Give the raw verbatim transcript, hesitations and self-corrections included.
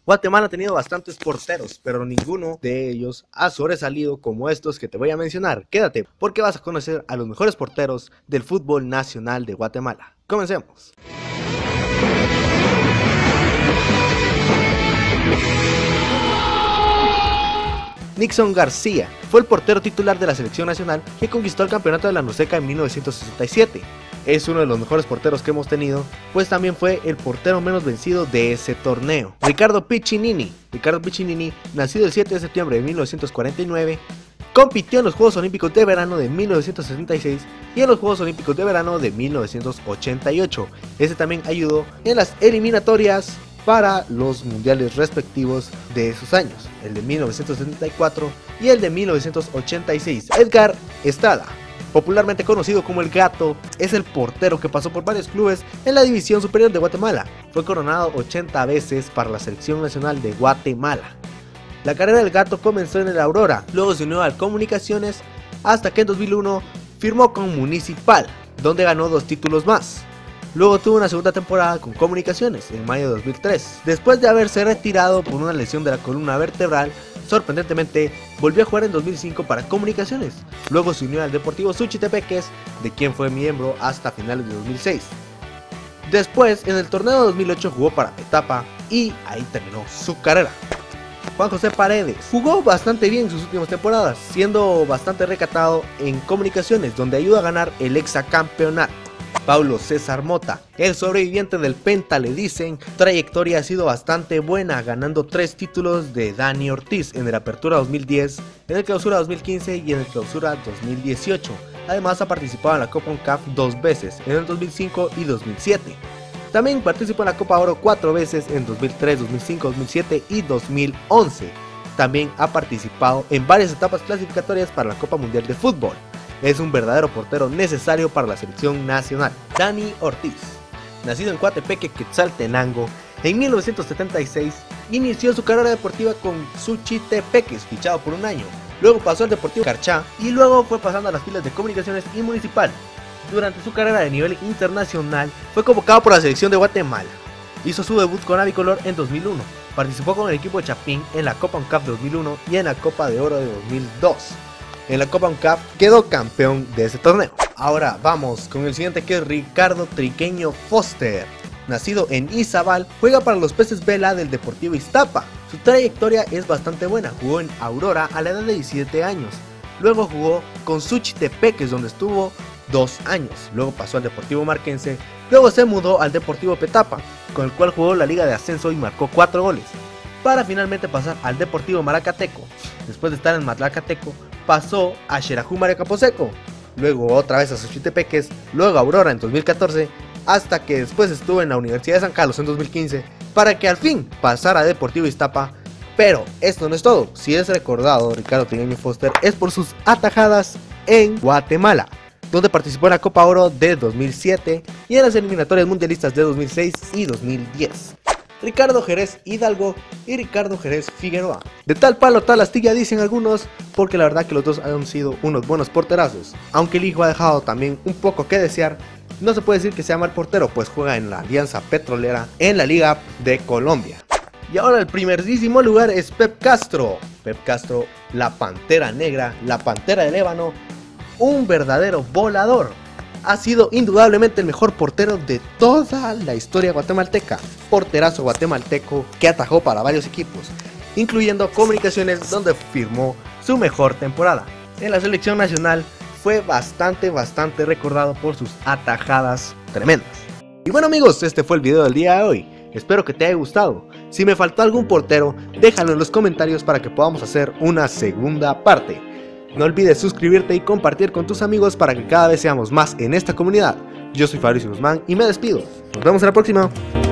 Guatemala ha tenido bastantes porteros, pero ninguno de ellos ha sobresalido como estos que te voy a mencionar. Quédate, porque vas a conocer a los mejores porteros del fútbol nacional de Guatemala. Comencemos. Nixon García fue el portero titular de la selección nacional que conquistó el campeonato de la Nuceca en mil novecientos sesenta y siete. Es uno de los mejores porteros que hemos tenido, pues también fue el portero menos vencido de ese torneo. Ricardo Piccinini. Ricardo Piccinini, nacido el siete de septiembre de mil novecientos cuarenta y nueve, compitió en los Juegos Olímpicos de Verano de mil novecientos sesenta y seis y en los Juegos Olímpicos de Verano de mil novecientos ochenta y ocho. Ese también ayudó en las eliminatorias para los mundiales respectivos de esos años, el de mil novecientos setenta y cuatro y el de mil novecientos ochenta y seis. Edgar Estrada, popularmente conocido como El Gato, es el portero que pasó por varios clubes en la división superior de Guatemala. Fue coronado ochenta veces para la selección nacional de Guatemala. La carrera del Gato comenzó en el Aurora, luego se unió al Comunicaciones hasta que en dos mil uno firmó con Municipal, donde ganó dos títulos más. Luego tuvo una segunda temporada con Comunicaciones en mayo de dos mil tres. Después de haberse retirado por una lesión de la columna vertebral, sorprendentemente volvió a jugar en dos mil cinco para Comunicaciones. Luego se unió al Deportivo Suchitepeques, de quien fue miembro hasta finales de dos mil seis. Después, en el torneo de dos mil ocho jugó para Petapa y ahí terminó su carrera. Juan José Paredes jugó bastante bien en sus últimas temporadas, siendo bastante recatado en Comunicaciones, donde ayudó a ganar el hexacampeonato. Paulo César Mota, el sobreviviente del Penta, le dicen, trayectoria ha sido bastante buena, ganando tres títulos de Dani Ortiz en el Apertura dos mil diez, en el Clausura dos mil quince y en el Clausura dos mil dieciocho. Además ha participado en la Copa ONCAF dos veces, en el dos mil cinco y dos mil siete. También participó en la Copa Oro cuatro veces en dos mil tres, dos mil cinco, dos mil siete y dos mil once. También ha participado en varias etapas clasificatorias para la Copa Mundial de Fútbol. Es un verdadero portero necesario para la selección nacional. Dani Ortiz, nacido en Coatepeque, Quetzaltenango, en mil novecientos setenta y seis, inició su carrera deportiva con Suchitepeques, fichado por un año. Luego pasó al Deportivo Carchá y luego fue pasando a las filas de Comunicaciones y Municipal. Durante su carrera de nivel internacional fue convocado por la selección de Guatemala. Hizo su debut con Avicolor en dos mil uno. Participó con el equipo de Chapín en la Copa ONCAF de dos mil uno y en la Copa de Oro de dos mil dos. En la Copa ONCAF quedó campeón de ese torneo. Ahora vamos con el siguiente, que es Ricardo Triqueño Foster. Nacido en Izabal, juega para los Peces Vela del Deportivo Iztapa. Su trayectoria es bastante buena, jugó en Aurora a la edad de diecisiete años. Luego jugó con Suchitepeques, donde estuvo dos años. Luego pasó al Deportivo Marquense. Luego se mudó al Deportivo Petapa, con el cual jugó la Liga de Ascenso y marcó cuatro goles. Para finalmente pasar al Deportivo Maracateco. Después de estar en Maracateco, pasó a Xerajú Maricaposeco, luego otra vez a Suchitepeques, luego a Aurora en dos mil catorce, hasta que después estuvo en la Universidad de San Carlos en dos mil quince, para que al fin pasara a Deportivo Iztapa. Pero esto no es todo. Si es recordado, Ricardo Triqueño Foster es por sus atajadas en Guatemala, donde participó en la Copa Oro de dos mil siete y en las eliminatorias mundialistas de dos mil seis y dos mil diez. Ricardo Jerez Hidalgo y Ricardo Jerez Figueroa. De tal palo tal astilla, dicen algunos, porque la verdad que los dos han sido unos buenos porterazos. Aunque el hijo ha dejado también un poco que desear, no se puede decir que sea mal portero, pues juega en la Alianza Petrolera en la Liga de Colombia. Y ahora el primerísimo lugar es Pep Castro. Pep Castro, la Pantera Negra, la Pantera del Ébano, un verdadero volador. Ha sido indudablemente el mejor portero de toda la historia guatemalteca. Porterazo guatemalteco que atajó para varios equipos, incluyendo Comunicaciones, donde firmó su mejor temporada. En la selección nacional fue bastante, bastante recordado por sus atajadas tremendas. Y bueno amigos, este fue el video del día de hoy. Espero que te haya gustado. Si me faltó algún portero, déjalo en los comentarios para que podamos hacer una segunda parte. No olvides suscribirte y compartir con tus amigos para que cada vez seamos más en esta comunidad. Yo soy Fabricio Guzmán y me despido. Nos vemos en la próxima.